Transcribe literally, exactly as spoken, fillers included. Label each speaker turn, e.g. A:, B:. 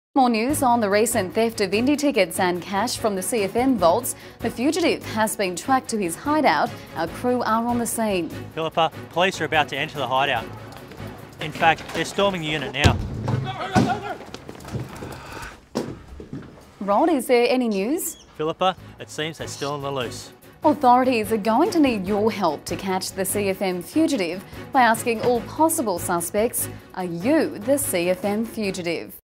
A: More news on the recent theft of Indy tickets and cash from the C F M vaults. The fugitive has been tracked to his hideout. Our crew are on the scene.
B: Philippa, police are about to enter the hideout. In fact, they're storming the unit now.
A: Rod, is there any news?
B: Philippa, it seems they're still on the loose.
A: Authorities are going to need your help to catch the C F M fugitive by asking all possible suspects, are you the C F M fugitive?